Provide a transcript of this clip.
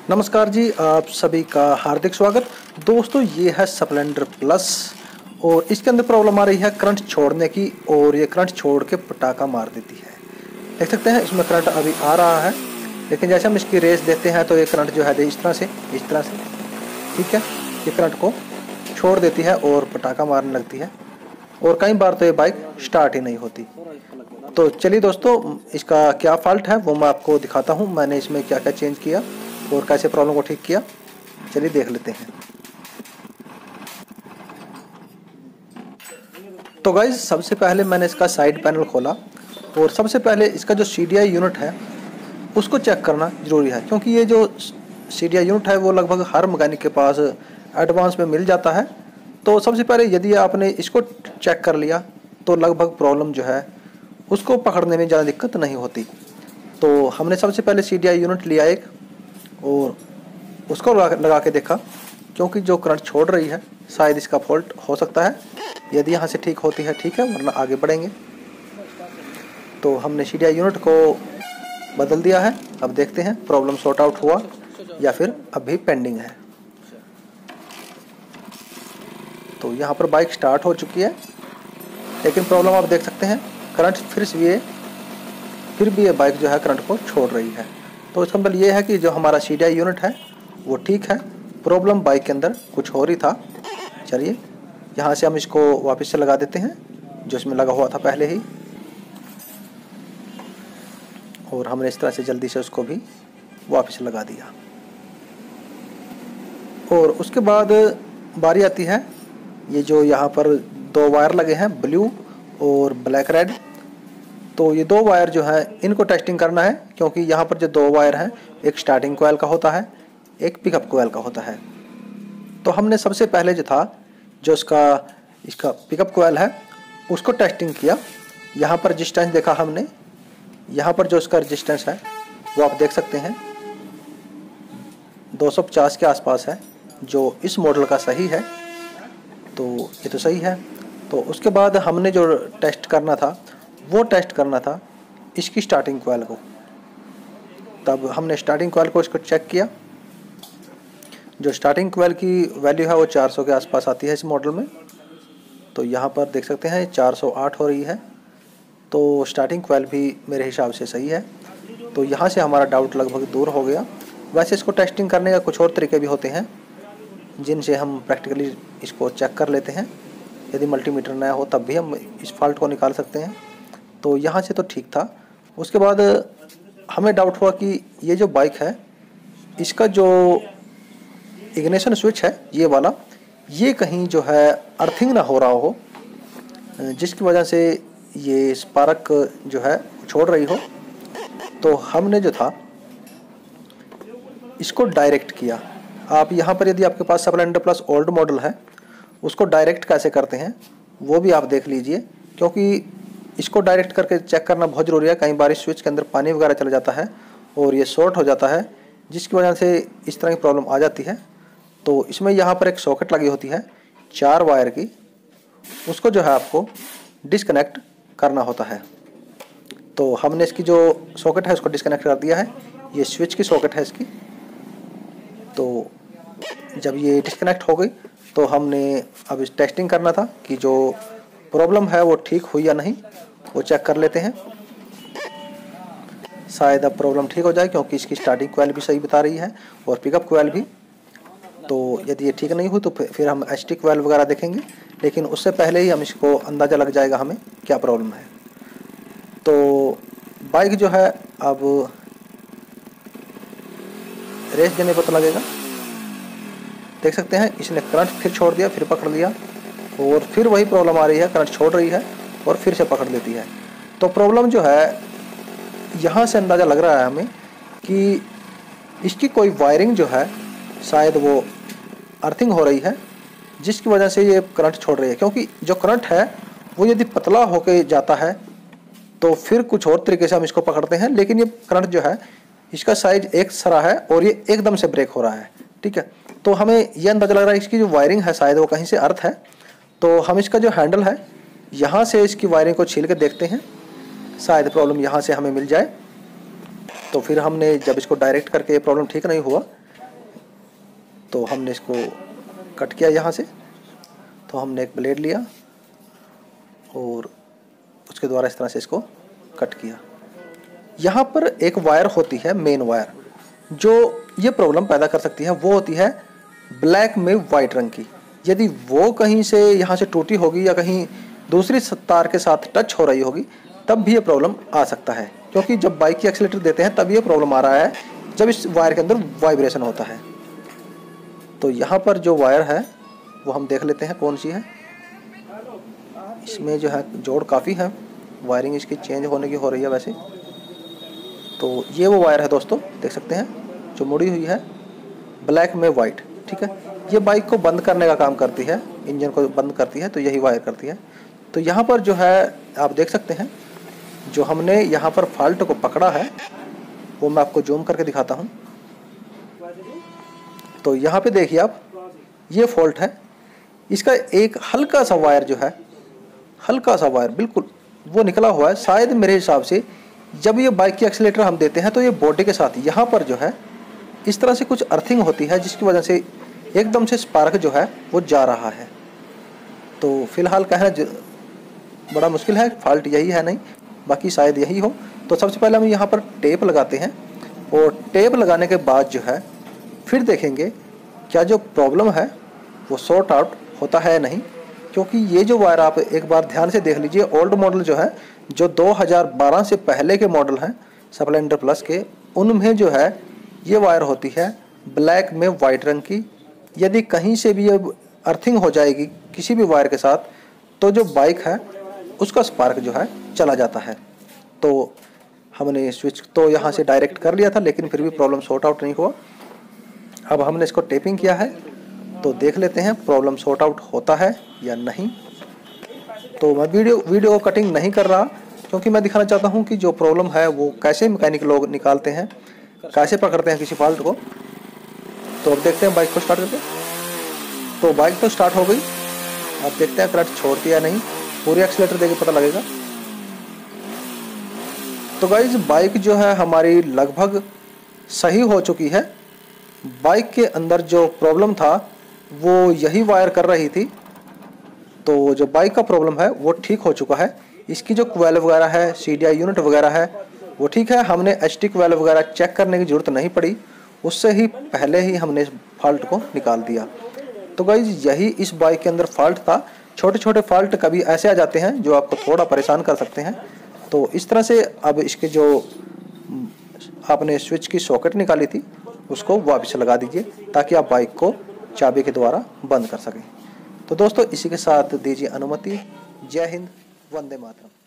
नमस्कार जी, आप सभी का हार्दिक स्वागत। दोस्तों ये है स्प्लेंडर प्लस और इसके अंदर प्रॉब्लम आ रही है करंट छोड़ने की, और ये करंट छोड़ के पटाखा मार देती है। देख सकते हैं इसमें करंट अभी आ रहा है, लेकिन जैसे हम इसकी रेस देते हैं तो ये करंट जो है इस तरह से ठीक है, ये करंट को छोड़ देती है और पटाखा मारने लगती है, और कई बार तो ये बाइक स्टार्ट ही नहीं होती। तो चलिए दोस्तों, इसका क्या फॉल्ट है वो मैं आपको दिखाता हूँ। मैंने इसमें क्या क्या चेंज किया और कैसे प्रॉब्लम को ठीक किया, चलिए देख लेते हैं। तो गाइज सबसे पहले मैंने इसका साइड पैनल खोला, और सबसे पहले इसका जो CDI यूनिट है उसको चेक करना ज़रूरी है, क्योंकि ये जो CDI यूनिट है वो लगभग हर मैकेनिक के पास एडवांस में मिल जाता है। तो सबसे पहले यदि आपने इसको चेक कर लिया तो लगभग प्रॉब्लम जो है उसको पकड़ने में ज़्यादा दिक्कत नहीं होती। तो हमने सबसे पहले CDI यूनिट लिया एक, और उसको लगा के देखा, क्योंकि जो करंट छोड़ रही है शायद इसका फॉल्ट हो सकता है। यदि यहाँ से ठीक होती है ठीक है, वरना आगे बढ़ेंगे। तो हमने CDI यूनिट को बदल दिया है। अब देखते हैं प्रॉब्लम सॉर्ट आउट हुआ या फिर अभी पेंडिंग है। तो यहाँ पर बाइक स्टार्ट हो चुकी है, लेकिन प्रॉब्लम आप देख सकते हैं करंट फिर भी ये बाइक जो है करंट को छोड़ रही है। तो इसका मतलब ये है कि जो हमारा CDI यूनिट है वो ठीक है, प्रॉब्लम बाइक के अंदर कुछ हो रही था। चलिए यहाँ से हम इसको वापस से लगा देते हैं जो इसमें लगा हुआ था पहले ही, और हमने इस तरह से जल्दी से उसको भी वापस लगा दिया। और उसके बाद बारी आती है, ये जो यहाँ पर दो वायर लगे हैं, ब्लू और ब्लैक रेड। तो ये दो वायर जो है इनको टेस्टिंग करना है, क्योंकि यहाँ पर जो दो वायर हैं एक स्टार्टिंग कोयल का होता है, एक पिकअप कोयल का होता है। तो हमने सबसे पहले जो था जो इसका पिकअप कोयल है उसको टेस्टिंग किया। यहाँ पर रेजिस्टेंस देखा हमने, यहाँ पर जो इसका रेजिस्टेंस है वो आप देख सकते हैं 250 के आसपास है, जो इस मॉडल का सही है। तो ये तो सही है। तो उसके बाद हमने जो टेस्ट करना था वो टेस्ट करना था इसकी स्टार्टिंग कोयल को। तब हमने स्टार्टिंग कोयल को इसको चेक किया। जो स्टार्टिंग कोयल की वैल्यू है वो 400 के आसपास आती है इस मॉडल में। तो यहाँ पर देख सकते हैं 408 हो रही है। तो स्टार्टिंग कोयल भी मेरे हिसाब से सही है। तो यहाँ से हमारा डाउट लगभग दूर हो गया। वैसे इसको टेस्टिंग करने का कुछ और तरीके भी होते हैं जिनसे हम प्रैक्टिकली इसको चेक कर लेते हैं। यदि मल्टीमीटर नया हो तब भी हम इस फॉल्ट को निकाल सकते हैं। तो यहाँ से तो ठीक था। उसके बाद हमें डाउट हुआ कि ये जो बाइक है इसका जो इग्निशन स्विच है ये वाला, ये कहीं जो है अर्थिंग ना हो रहा हो, जिसकी वजह से ये स्पार्क जो है छोड़ रही हो। तो हमने जो था इसको डायरेक्ट किया। आप यहाँ पर यदि आपके पास स्प्लेंडर प्लस ओल्ड मॉडल है उसको डायरेक्ट कैसे करते हैं वो भी आप देख लीजिए, क्योंकि इसको डायरेक्ट करके चेक करना बहुत ज़रूरी है। कई बार इस स्विच के अंदर पानी वगैरह चला जाता है और ये शॉर्ट हो जाता है, जिसकी वजह से इस तरह की प्रॉब्लम आ जाती है। तो इसमें यहाँ पर एक सॉकेट लगी होती है 4 वायर की, उसको जो है आपको डिस्कनेक्ट करना होता है। तो हमने इसकी जो सॉकेट है उसको डिस्कनेक्ट कर दिया है। ये स्विच की सॉकेट है इसकी। तो जब ये डिस्कनेक्ट हो गई तो हमने अब इस टेस्टिंग करना था कि जो प्रॉब्लम है वो ठीक हुई या नहीं, वो चेक कर लेते हैं। शायद अब प्रॉब्लम ठीक हो जाए, क्योंकि इसकी स्टार्टिंग कोयल भी सही बता रही है और पिकअप कोयल भी। तो यदि ये ठीक नहीं हुई तो फिर हम ST कोयल वगैरह देखेंगे, लेकिन उससे पहले ही हम इसको अंदाज़ा लग जाएगा हमें क्या प्रॉब्लम है। तो बाइक जो है अब रेस देने पर तो लगेगा। देख सकते हैं इसने करंट फिर छोड़ दिया, फिर पकड़ लिया, और फिर वही प्रॉब्लम आ रही है, करंट छोड़ रही है और फिर से पकड़ लेती है। तो प्रॉब्लम जो है यहाँ से अंदाज़ा लग रहा है हमें कि इसकी कोई वायरिंग जो है शायद वो अर्थिंग हो रही है, जिसकी वजह से ये करंट छोड़ रही है। क्योंकि जो करंट है वो यदि पतला होके जाता है तो फिर कुछ और तरीके से हम इसको पकड़ते हैं, लेकिन ये करंट जो है इसका साइज एक सरा है और ये एकदम से ब्रेक हो रहा है। ठीक है, तो हमें ये अंदाज़ा लग रहा है इसकी जो वायरिंग है शायद वो कहीं से अर्थ है। तो हम इसका जो हैंडल है यहाँ से इसकी वायरिंग को छील के देखते हैं, शायद प्रॉब्लम यहाँ से हमें मिल जाए। तो फिर हमने जब इसको डायरेक्ट करके ये प्रॉब्लम ठीक नहीं हुआ, तो हमने इसको कट किया यहाँ से। तो हमने एक ब्लेड लिया और उसके द्वारा इस तरह से इसको कट किया। यहाँ पर एक वायर होती है, मेन वायर, जो ये प्रॉब्लम पैदा कर सकती है, वो होती है ब्लैक में वाइट रंग की। यदि वो कहीं से यहाँ से टूटी होगी या कहीं दूसरी तार के साथ टच हो रही होगी, तब भी ये प्रॉब्लम आ सकता है, क्योंकि जब बाइक की एक्सीलेटर देते हैं तब ये प्रॉब्लम आ रहा है, जब इस वायर के अंदर वाइब्रेशन होता है। तो यहाँ पर जो वायर है वो हम देख लेते हैं कौन सी है। इसमें जो है जोड़ काफ़ी है, वायरिंग इसकी चेंज होने की हो रही है वैसे। तो ये वो वायर है दोस्तों, देख सकते हैं, जो मुड़ी हुई है ब्लैक में वाइट। ठीक है, ये बाइक को बंद करने का काम करती है, इंजन को बंद करती है, तो यही वायर करती है। तो यहाँ पर जो है आप देख सकते हैं, जो हमने यहाँ पर फॉल्ट को पकड़ा है वो मैं आपको जूम करके दिखाता हूँ। तो यहाँ पे देखिए आप, ये फॉल्ट है, इसका एक हल्का सा वायर जो है, हल्का सा वायर बिल्कुल वो निकला हुआ है। शायद मेरे हिसाब से जब ये बाइक की एक्सीलेटर हम देते हैं तो ये बॉडी के साथ यहाँ पर जो है इस तरह से कुछ अर्थिंग होती है, जिसकी वजह से एकदम से स्पार्क जो है वो जा रहा है। तो फिलहाल कहना बड़ा मुश्किल है, फॉल्ट यही है नहीं, बाकी शायद यही हो। तो सबसे पहले हम यहाँ पर टेप लगाते हैं, और टेप लगाने के बाद जो है फिर देखेंगे क्या जो प्रॉब्लम है वो सॉर्ट आउट होता है नहीं। क्योंकि ये जो वायर आप एक बार ध्यान से देख लीजिए, ओल्ड मॉडल जो है, जो 2012 से पहले के मॉडल हैं स्प्लेंडर प्लस के, उनमें जो है ये वायर होती है ब्लैक में वाइट रंग की। यदि कहीं से भी ये अर्थिंग हो जाएगी किसी भी वायर के साथ, तो जो बाइक है उसका स्पार्क जो है चला जाता है। तो हमने स्विच तो यहाँ से डायरेक्ट कर लिया था, लेकिन फिर भी प्रॉब्लम सॉर्ट आउट नहीं हुआ। अब हमने इसको टेपिंग किया है, तो देख लेते हैं प्रॉब्लम सॉर्ट आउट होता है या नहीं। तो मैं वीडियो को कटिंग नहीं कर रहा, क्योंकि मैं दिखाना चाहता हूँ कि जो प्रॉब्लम है वो कैसे मैकेनिक लोग निकालते हैं, कैसे पकड़ते हैं किसी फॉल्ट को। तो अब देखते हैं बाइक को स्टार्ट करके। तो बाइक तो स्टार्ट हो गई, अब देखते हैं क्लच छोड़ती या नहीं, पूरी एक्सीलेटर देके पता लगेगा। तो गाइज बाइक जो है हमारी लगभग सही हो चुकी है। बाइक के अंदर जो प्रॉब्लम था वो यही वायर कर रही थी, तो जो बाइक का प्रॉब्लम है वो ठीक हो चुका है। इसकी जो क्वेल वगैरह है, CDI यूनिट वगैरह है, वो ठीक है। हमने HT क्वेल वगैरह चेक करने की ज़रूरत नहीं पड़ी, उससे ही पहले ही हमने इस फॉल्ट को निकाल दिया। तो गाइज यही इस बाइक के अंदर फॉल्ट था। छोटे छोटे फॉल्ट कभी ऐसे आ जाते हैं जो आपको थोड़ा परेशान कर सकते हैं। तो इस तरह से अब इसके जो आपने स्विच की सॉकेट निकाली थी उसको वापस लगा दीजिए, ताकि आप बाइक को चाबी के द्वारा बंद कर सकें। तो दोस्तों इसी के साथ दीजिए अनुमति। जय हिंद, वंदे मातरम।